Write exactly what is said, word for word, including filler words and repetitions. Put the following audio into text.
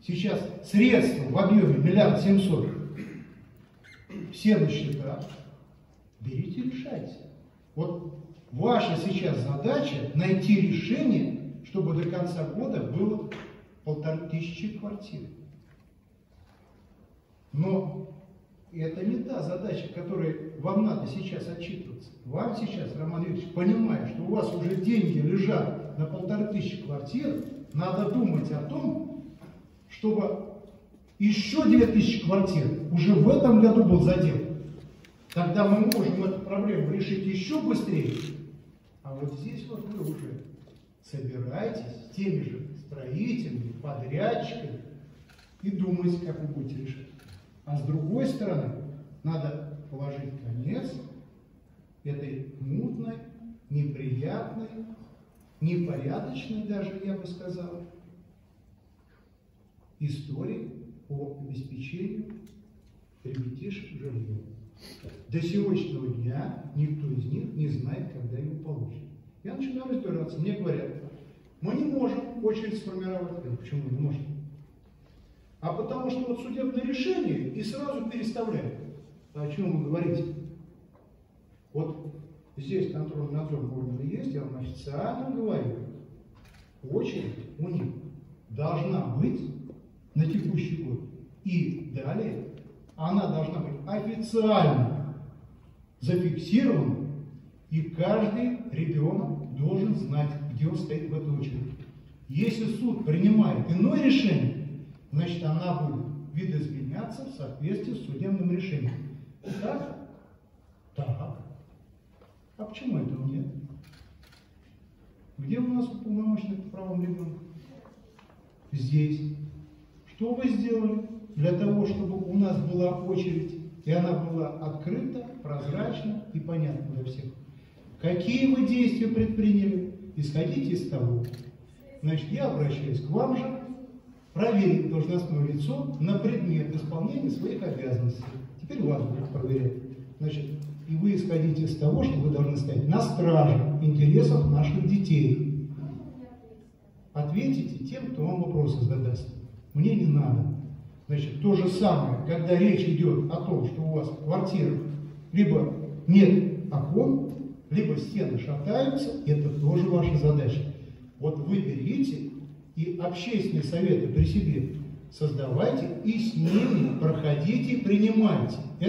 сейчас средства в объеме миллиард семьсот, все на счетах, берите, решайте. Вот ваша сейчас задача найти решение, чтобы до конца года было полторы тысячи квартир. Но это не та задача, которой вам надо сейчас отчитываться. Вам сейчас, Роман Юрьевич, понимая, что у вас уже деньги лежат на полторы тысячи квартир, надо думать о том, чтобы еще две тысячи квартир уже в этом году был задел. Тогда мы можем эту проблему решить еще быстрее. А вот здесь вот вы уже собираетесь с теми же строителями, подрядчиками и думаете, как вы будете решать. А с другой стороны, надо положить конец этой мутной, неприятной, непорядочной даже, я бы сказал, истории по обеспечению ребятишек жильем. До сегодняшнего дня никто из них не знает, когда его получат. Я начинаю разбираться. Мне говорят, мы не можем очередь сформировать. Почему не можем? А потому что вот судебное решение и сразу переставляют. А о чем вы говорите? Вот здесь контрольно-надзорные органы есть, я вам официально говорю. Очередь у них должна быть на текущий год. И далее она должна быть официально зафиксирована, и каждый ребенок должен знать, где он стоит в этой очереди. Если суд принимает иное решение, значит, она будет видоизменяться в соответствии с судебным решением. Так? Так. А почему этого нет? Где у нас уполномоченный по правам ребенка? Здесь. Что вы сделали для того, чтобы у нас была очередь, и она была открыта, прозрачна и понятна для всех? Какие вы действия предприняли? Исходите из того. Значит, я обращаюсь к вам же, проверить должностное лицо на предмет исполнения своих обязанностей. Теперь вас будут проверять. Значит, и вы исходите из того, что вы должны стоять на страже интересов наших детей. Ответите тем, кто вам вопросы задаст. Мне не надо. Значит, то же самое, когда речь идет о том, что у вас в квартирах либо нет окон, либо стены шатаются, это тоже ваша задача. Вот вы берите и общественные советы при себе создавайте, и с ними проходите, принимайте.